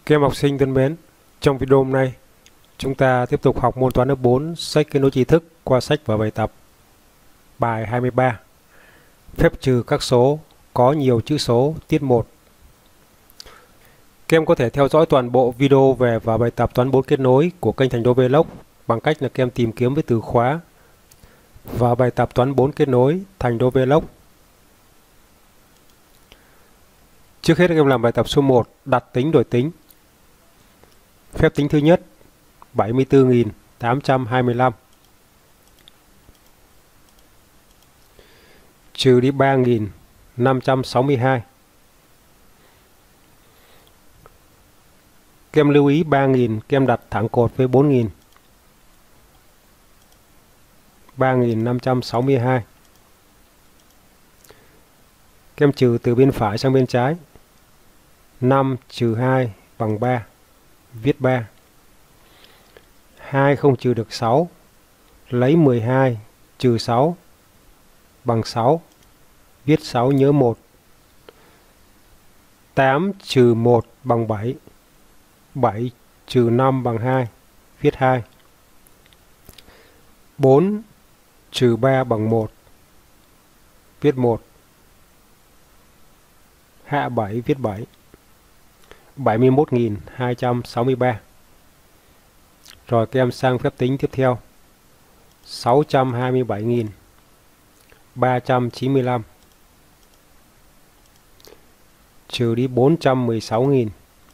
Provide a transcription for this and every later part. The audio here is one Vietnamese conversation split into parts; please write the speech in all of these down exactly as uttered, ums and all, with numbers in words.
Các em học sinh thân mến, trong video hôm nay, chúng ta tiếp tục học môn toán lớp bốn, sách kết nối tri thức qua sách và bài tập. Bài hai mươi ba. Phép trừ các số có nhiều chữ số, tiết một. Các em có thể theo dõi toàn bộ video về và bài tập toán bốn kết nối của kênh Thành Đô Vlog bằng cách là các em tìm kiếm với từ khóa và bài tập toán bốn kết nối Thành Đô Vlog. Trước hết các em làm bài tập số một, đặt tính đổi tính. Phép tính thứ nhất, bảy mươi tư nghìn tám trăm hai mươi lăm trừ đi ba nghìn năm trăm sáu mươi hai. Các em lưu ý ba nghìn các em đặt thẳng cột với bốn nghìn. ba nghìn năm trăm sáu mươi hai. Các em trừ từ bên phải sang bên trái. năm trừ hai bằng ba. Viết ba. hai không trừ được sáu. Lấy mười hai trừ sáu bằng sáu. Viết sáu nhớ một. tám trừ một bằng bảy. bảy trừ năm bằng hai. Viết hai. bốn trừ ba bằng một. Viết một. Hạ bảy viết bảy. bảy mươi mốt nghìn hai trăm sáu mươi ba. Rồi các em sang phép tính tiếp theo. sáu trăm hai mươi bảy nghìn ba trăm chín mươi lăm trừ đi bốn trăm mười sáu nghìn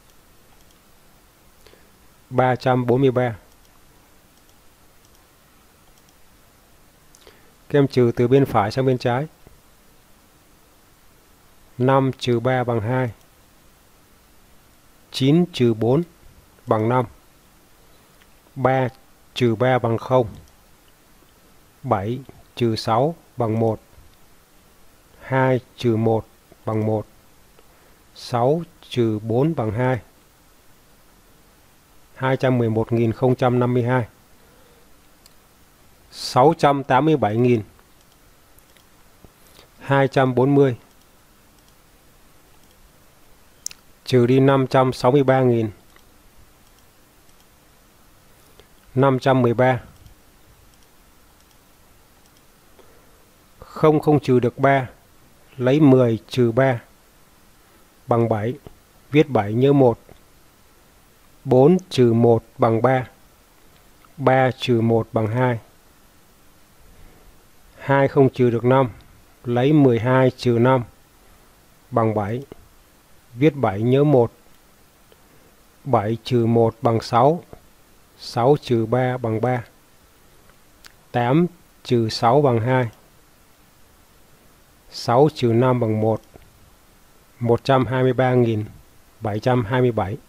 ba trăm bốn mươi ba. Các em trừ từ bên phải sang bên trái. năm trừ ba bằng hai. chín trừ bốn bằng năm. ba trừ ba bằng không. bảy trừ sáu bằng một. hai trừ một bằng một. sáu trừ bốn bằng hai. hai trăm mười một nghìn không trăm năm mươi hai. sáu trăm tám mươi bảy nghìn hai trăm bốn mươi trừ đi năm trăm sáu mươi ba nghìn năm trăm mười ba. Không không trừ được ba. Lấy mười trừ ba bằng bảy. Viết bảy nhớ một. bốn trừ một bằng ba. ba trừ một bằng hai. hai không trừ được năm. Lấy mười hai trừ năm bằng bảy. Viết bảy nhớ một. bảy trừ một bằng sáu. sáu trừ ba bằng ba. tám trừ sáu bằng hai. sáu trừ năm bằng một. một trăm hai mươi ba nghìn bảy trăm hai mươi bảy.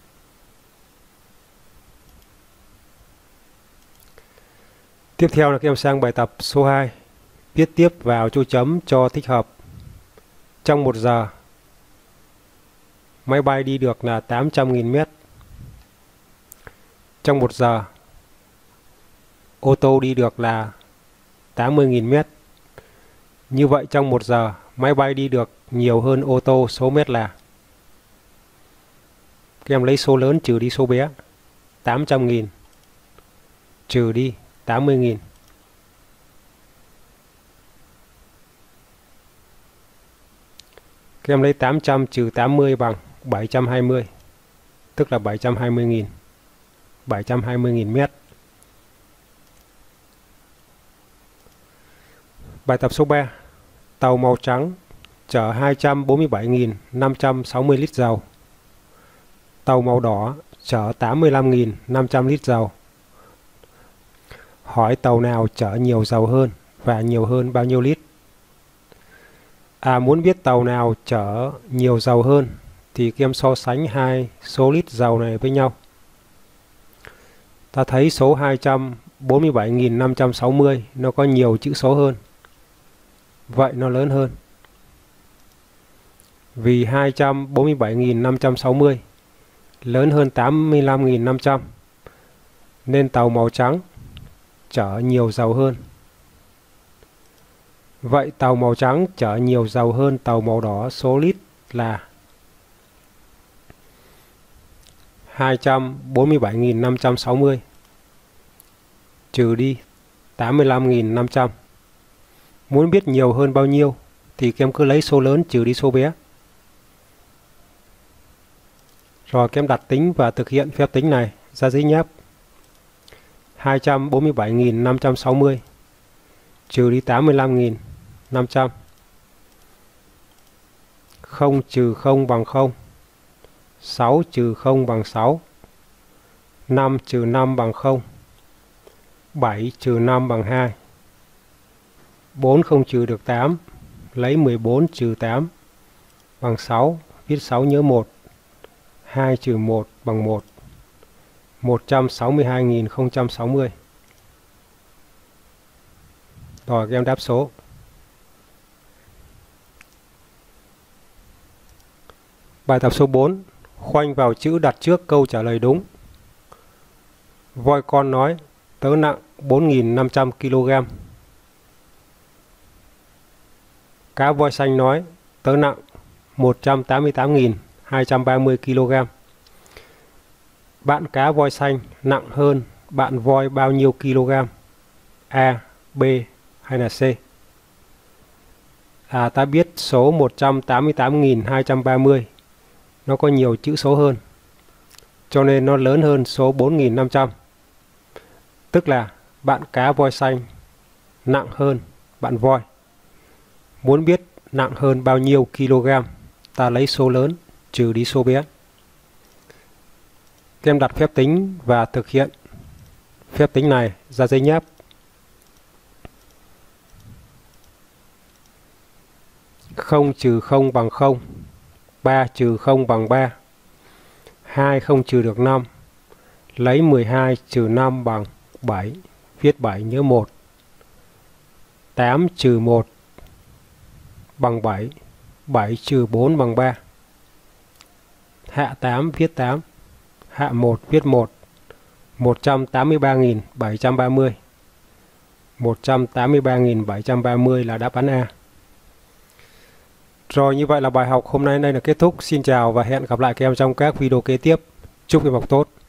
Tiếp theo là các em sang bài tập số hai. Viết tiếp vào chỗ chấm cho thích hợp. Trong một giờ, máy bay đi được là tám trăm nghìn mét. Trong một giờ, ô tô đi được là tám mươi nghìn mét. Như vậy trong một giờ, máy bay đi được nhiều hơn ô tô số mét là. Các em lấy số lớn trừ đi số bé. tám trăm nghìn trừ đi tám mươi nghìn. Các em lấy tám trăm trừ tám mươi bằng bảy trăm hai mươi. Tức là bảy trăm hai mươi nghìn. bảy trăm hai mươi nghìn mét. Bài tập số ba. Tàu màu trắng chở hai trăm bốn mươi bảy nghìn năm trăm sáu mươi lít dầu. Tàu màu đỏ chở tám mươi lăm nghìn năm trăm lít dầu. Hỏi tàu nào chở nhiều dầu hơn và nhiều hơn bao nhiêu lít? À, muốn biết tàu nào chở nhiều dầu hơn thì các em so sánh hai số lít dầu này với nhau. Ta thấy số hai trăm bốn mươi bảy nghìn năm trăm sáu mươi nó có nhiều chữ số hơn. Vậy nó lớn hơn. Vì hai trăm bốn mươi bảy nghìn năm trăm sáu mươi lớn hơn tám mươi lăm nghìn năm trăm nên tàu màu trắng chở nhiều dầu hơn. Vậy tàu màu trắng chở nhiều dầu hơn tàu màu đỏ số lít là hai trăm bốn mươi bảy nghìn năm trăm sáu mươi trừ đi tám mươi lăm nghìn năm trăm. Muốn biết nhiều hơn bao nhiêu thì các em cứ lấy số lớn trừ đi số bé. Rồi các em đặt tính và thực hiện phép tính này ra giấy nháp. hai trăm bốn mươi bảy nghìn năm trăm sáu mươi trừ đi tám mươi lăm nghìn năm trăm. không trừ không bằng không. sáu trừ không bằng sáu. năm trừ năm bằng không. bảy trừ năm bằng hai. bốn không trừ được tám. Lấy mười bốn trừ tám bằng sáu. Viết sáu nhớ một. hai trừ một bằng một. một trăm sáu mươi hai nghìn không trăm sáu mươi. Rồi các em đáp số. Bài tập số bốn. Khoanh vào chữ đặt trước câu trả lời đúng. Voi con nói tớ nặng bốn nghìn năm trăm ki lô gam. Cá voi xanh nói tớ nặng một trăm tám mươi tám nghìn hai trăm ba mươi ki lô gam. Bạn cá voi xanh nặng hơn bạn voi bao nhiêu kg? A, B hay là C? À, ta biết số một trăm tám mươi tám nghìn hai trăm ba mươi nó có nhiều chữ số hơn, cho nên nó lớn hơn số bốn nghìn năm trăm. Tức là bạn cá voi xanh nặng hơn bạn voi. Muốn biết nặng hơn bao nhiêu kg, ta lấy số lớn trừ đi số bé. Các em đặt phép tính và thực hiện phép tính này ra giấy nháp. không trừ không bằng không. ba trừ không bằng ba. hai không trừ được năm. Lấy mười hai trừ năm bằng bảy. Viết bảy nhớ một. tám trừ một bằng bảy. bảy trừ bốn bằng ba. Hạ tám viết tám. Hạ một viết một. một trăm tám mươi ba nghìn bảy trăm ba mươi. một trăm tám mươi ba nghìn bảy trăm ba mươi là đáp án A. Rồi, như vậy là bài học hôm nay đây là kết thúc. Xin chào và hẹn gặp lại các em trong các video kế tiếp. Chúc em học tốt.